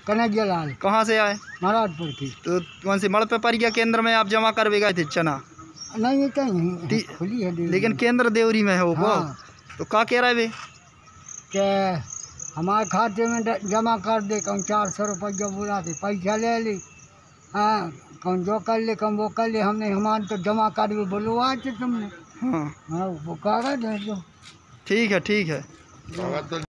कन्हैया लाल। कहाँ से आए? महाराजपुर की। तो कौन से मड़ पे परिया केंद्र में आप जमा करवे गए थे चना? नहीं, ये कहीं खुली है लेकिन केंद्र देवरी में है वो। हाँ। तो क्या कह रहे वे? के हमारे खाते में जमा कर दे, कौन 400 रुपया बोला थे, पैसा ले ली। हाँ, कौन जो कर ले कौन वो कर ले, हमने हमारे तो जमा कर बोलो आज तुमने। हाँ हाँ, वो कागज है जो। ठीक है।